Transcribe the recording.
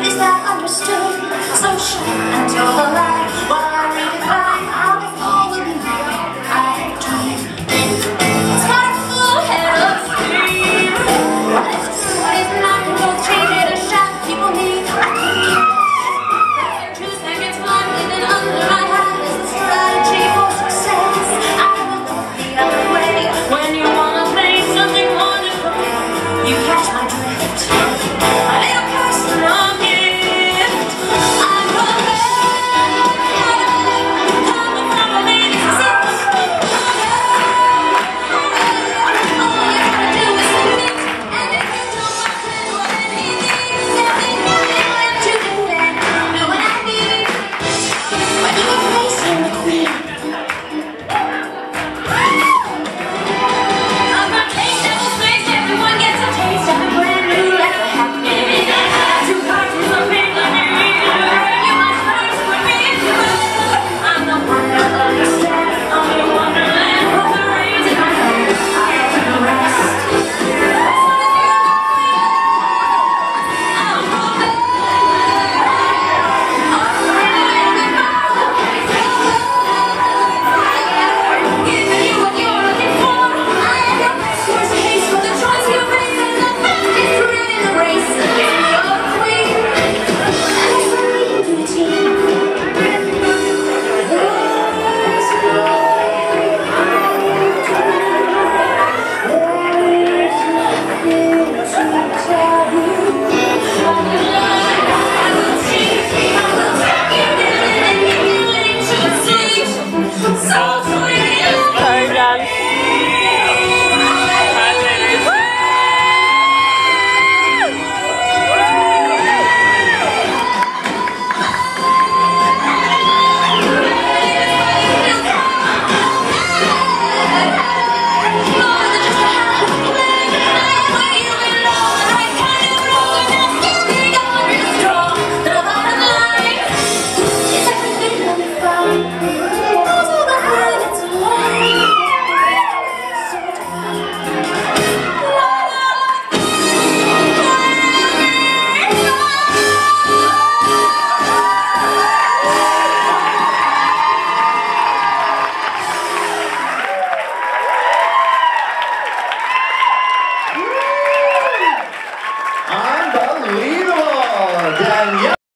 Is that understood? So shine until the light while I redefine how this all will be. I dream. It's got a full head of steam. What is true, what is not, and both change it and shock people need. I can't keep 2 seconds one living under my hat is the strategy for success. I will look the other way when you wanna make something wonderful. You catch my drift. A little personal gift. I'm a man, coming from a lady six. All you gotta do is submit, and if you don't want to do what he needs, tell me nothing left to defend. Do what I need when you are facing the queen. I'm a taste devil space, everyone gets a taste of a brand new life of happiness. 2 parties of pain like me, you must face with me. I'm the wonder of the sky, I'm the Wonderland, with the rays in my hair, I'll do the rest. I'm a man, giving you what you're looking for. I am your best worst case for the choice you made, and the fact is you're in the race. You're the queen, and it's for me to the team. So sweet. Sorry, Dan. Unbelievable! Daniella